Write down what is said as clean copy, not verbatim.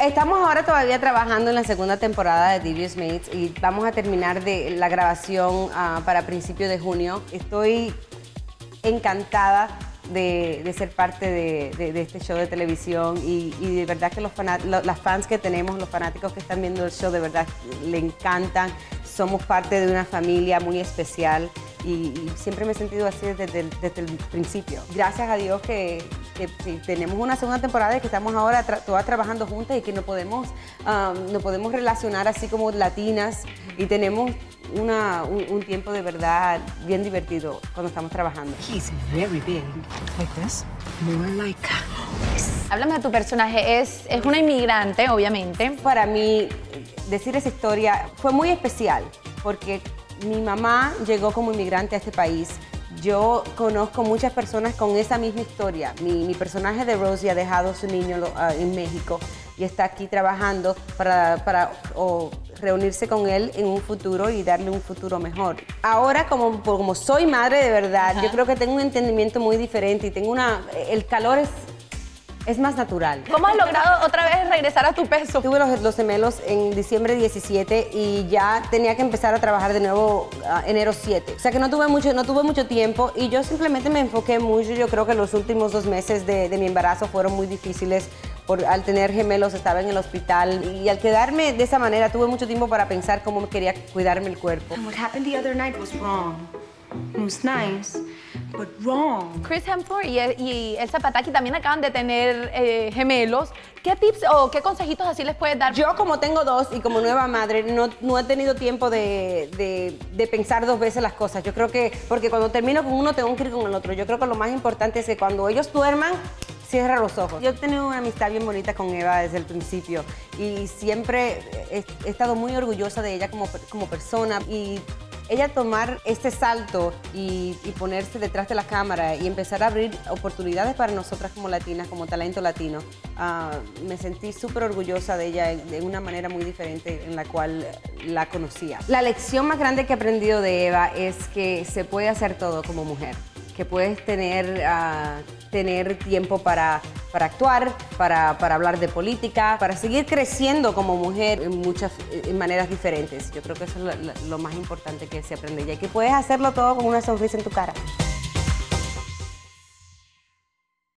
Estamos ahora todavía trabajando en la segunda temporada de Devious Mates y vamos a terminar la grabación para principios de junio. Estoy encantada de ser parte de este show de televisión y de verdad que las fans que tenemos, los fanáticos que están viendo el show, de verdad le encantan. Somos parte de una familia muy especial y siempre me he sentido así desde el principio. Gracias a Dios que tenemos una segunda temporada y que estamos ahora todas trabajando juntas y que nos podemos relacionar así como latinas y tenemos un tiempo de verdad bien divertido cuando estamos trabajando. He's very big. Like this? More like this. Háblame de tu personaje. Es una inmigrante, obviamente. Para mí, decir esa historia fue muy especial porque mi mamá llegó como inmigrante a este país. Yo conozco muchas personas con esa misma historia. Mi personaje de Rosie ha dejado a su niño en México y está aquí trabajando para reunirse con él en un futuro y darle un futuro mejor. Ahora, como soy madre de verdad, yo creo que tengo un entendimiento muy diferente y tengo el calor es más natural. ¿Cómo has logrado otra vez regresar a tu peso? Tuve los gemelos en diciembre 17 y ya tenía que empezar a trabajar de nuevo enero 7. O sea que no tuve mucho tiempo y yo simplemente me enfoqué mucho. Yo creo que los últimos 2 meses de mi embarazo fueron muy difíciles. Al tener gemelos estaba en el hospital y al quedarme de esa manera tuve mucho tiempo para pensar cómo quería cuidarme el cuerpo. And what happened the other night was wrong. It was nice, but wrong. Chris Hemsworth y Elsa Pataky también acaban de tener gemelos. ¿Qué tips o qué consejitos así les puedes dar? Yo, como tengo 2 y como nueva madre, no he tenido tiempo de pensar 2 veces las cosas. Yo creo que, porque cuando termino con uno, tengo que ir con el otro. Yo creo que lo más importante es que cuando ellos duerman, cierra los ojos. Yo he tenido una amistad bien bonita con Eva desde el principio y siempre he estado muy orgullosa de ella como persona y ella tomar este salto y ponerse detrás de la cámara y empezar a abrir oportunidades para nosotras como latinas, como talento latino, me sentí súper orgullosa de ella de una manera muy diferente en la cual la conocía. La lección más grande que he aprendido de Eva es que se puede hacer todo como mujer, que puedes tener tiempo para actuar, para hablar de política, para seguir creciendo como mujer en maneras diferentes. Yo creo que eso es lo más importante que se aprende ya, que puedes hacerlo todo con una sonrisa en tu cara.